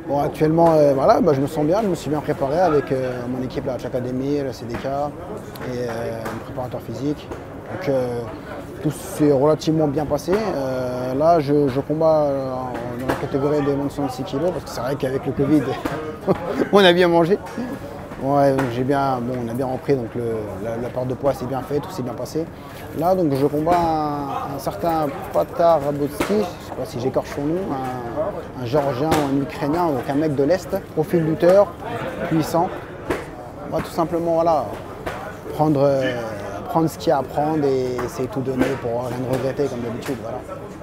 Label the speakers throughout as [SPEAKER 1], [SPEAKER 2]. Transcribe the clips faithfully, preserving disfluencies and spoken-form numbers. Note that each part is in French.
[SPEAKER 1] Bon, actuellement, euh, voilà, bah, je me sens bien, je me suis bien préparé avec euh, mon équipe, la Hatch Academy, la C D K et euh, mon préparateur physique. Donc euh, tout s'est relativement bien passé. Euh, là, je, je combats euh, dans la catégorie des moins de soixante-six kilos parce que c'est vrai qu'avec le Covid, on a bien mangé. Ouais, j'ai bien, bon, on a bien repris, donc le, la, la part de poids s'est bien faite, tout s'est bien passé. Là, donc, je combats un, un certain Patar Rabotski, je ne sais pas si j'écorche son nom, un, un Géorgien ou un Ukrainien, donc un mec de l'Est, profil lutteur, puissant. On va tout simplement voilà, prendre, euh, prendre ce qu'il y a à prendre et essayer de tout donner pour rien de regretter comme d'habitude. Voilà.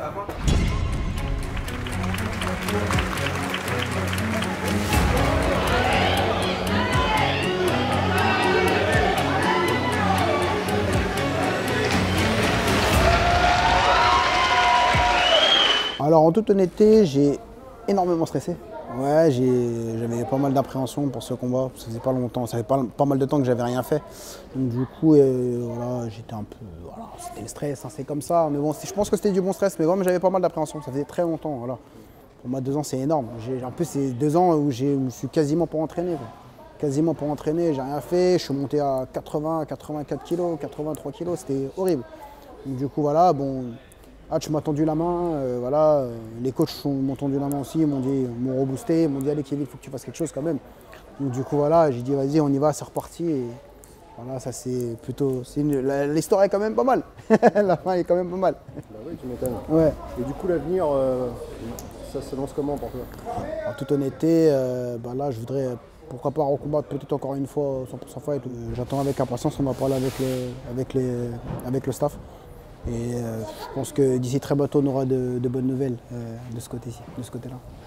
[SPEAKER 1] Alors en toute honnêteté, j'ai énormément stressé. Ouais, j'avais pas mal d'appréhension pour ce combat. Ça faisait pas longtemps, ça fait pas, pas mal de temps que j'avais rien fait. Donc du coup, euh, voilà, j'étais un peu, voilà, c'était le stress, hein, c'est comme ça. Mais bon, je pense que c'était du bon stress, mais bon, j'avais pas mal d'appréhension. Ça faisait très longtemps, voilà. Pour moi, deux ans, c'est énorme. En plus, c'est deux ans où je me suis quasiment pas entraîné. Quoi. Quasiment pas entraîné, j'ai rien fait. Je suis monté à quatre-vingts, quatre-vingt-quatre kilos, quatre-vingt-trois kilos, c'était horrible. Donc du coup, voilà, bon. Hatch m'a tendu la main, euh, voilà, euh, les coachs m'ont tendu la main aussi, m'ont dit, m'ont reboosté, m'ont dit allez Kevin, il faut que tu fasses quelque chose quand même. Donc du coup voilà, j'ai dit vas-y on y va, c'est reparti et voilà, ça c'est plutôt, l'histoire est quand même pas mal, la fin est quand même pas mal.
[SPEAKER 2] Bah oui, tu m'étonnes.
[SPEAKER 1] Ouais.
[SPEAKER 2] Et du coup l'avenir, euh, ça s'annonce comment pour toi?
[SPEAKER 1] En toute honnêteté, euh, bah là je voudrais pourquoi pas recombattre peut-être encore une fois cent pour cent fight. J'attends avec impatience, on va parler avec, les, avec, les, avec le staff. Et euh, je pense que d'ici très bientôt, on aura de, de bonnes nouvelles euh, de ce côté-ci, de ce côté-là.